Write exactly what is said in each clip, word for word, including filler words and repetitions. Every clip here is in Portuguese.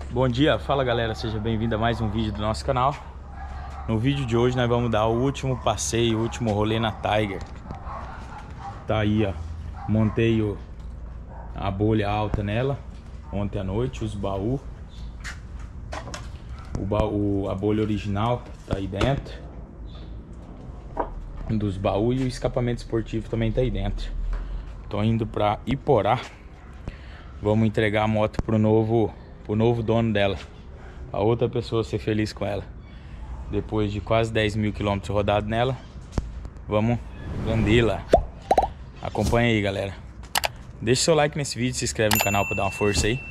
Bom dia, fala galera, seja bem-vindo a mais um vídeo do nosso canal. No vídeo de hoje nós vamos dar o último passeio, o último rolê na Tiger. Tá aí, ó, montei o, a bolha alta nela ontem à noite, os baús. O baú, a bolha original tá aí dentro dos baús e o escapamento esportivo também tá aí dentro. Tô indo pra Iporá. Vamos entregar a moto pro novo, pro novo dono dela, a outra pessoa ser feliz com ela. Depois de quase dez mil quilômetros rodados nela, vamos vendê-la. Acompanha aí, galera. Deixa seu like nesse vídeo, se inscreve no canal pra dar uma força aí.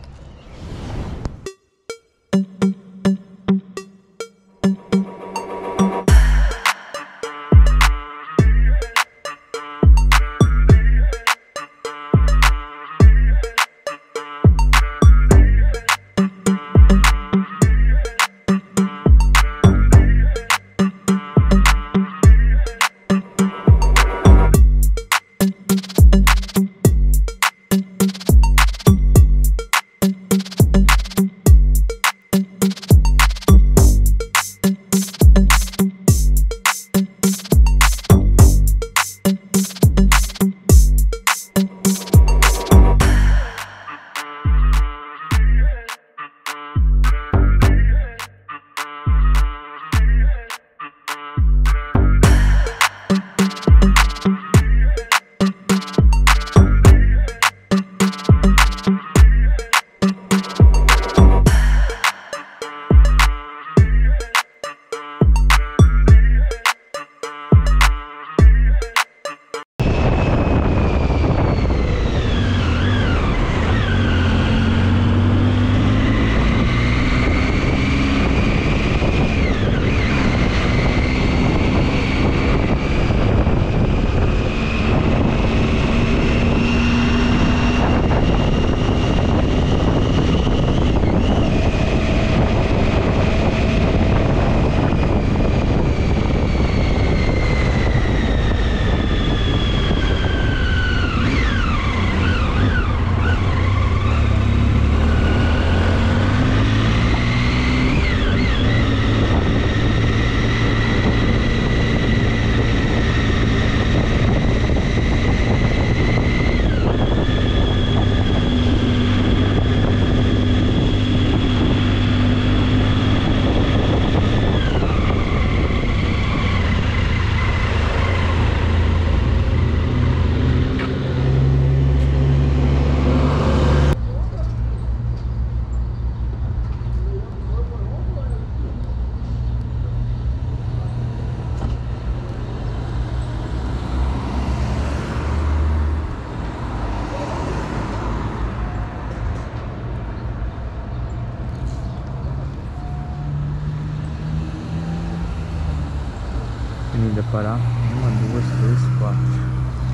Avenida Pará, uma, duas, três, quatro.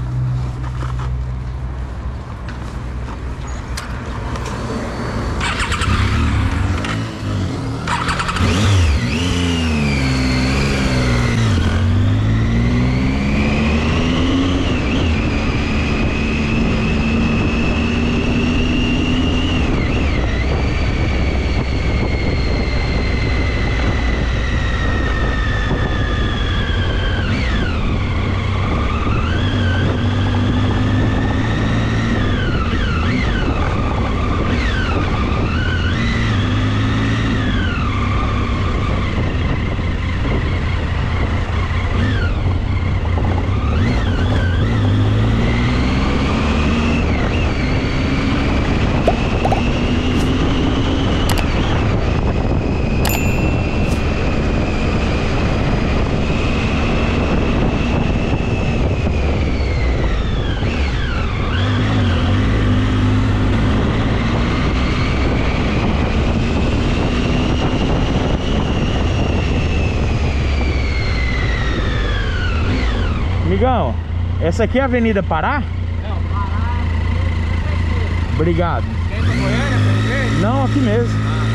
Amigão, essa aqui é a Avenida Pará? Não, Pará é... Obrigado. Quer ir pra Goiânia, pelo jeito? Não, aqui mesmo. Ah.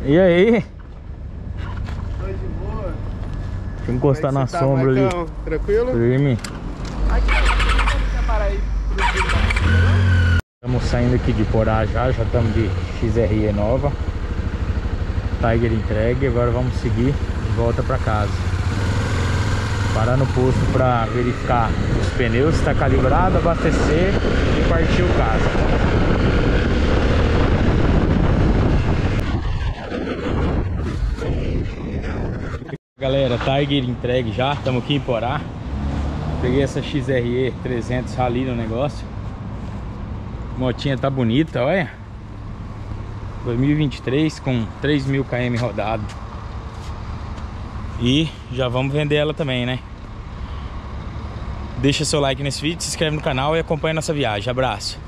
E aí? Tô de boa. Deixa eu encostar na Tá, sombra ali. Marcão? Tranquilo? Firme. Aqui, você parar aí pro vídeo da Estamos saindo aqui de Iporá já, já estamos de X R E nova. Tiger entregue, agora vamos seguir de volta para casa. Parar no posto para verificar os pneus, se está calibrado, abastecer e partir o carro. Galera, Tiger entregue já, estamos aqui em Iporá. Peguei essa X R E trezentos Rally no negócio. Motinha tá bonita, olha. dois mil e vinte e três com três mil quilômetros rodado. E já vamos vender ela também, né? Deixa seu like nesse vídeo, se inscreve no canal e acompanha nossa viagem. Abraço.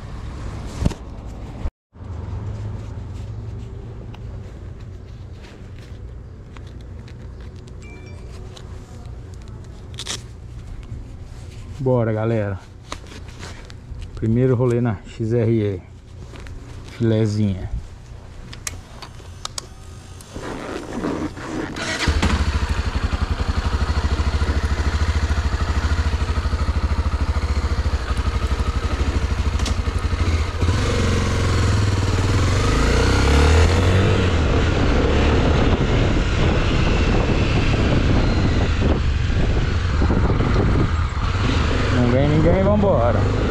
Bora, galera. Primeiro rolê na X R E. Filezinha. Não vem ninguém, vambora.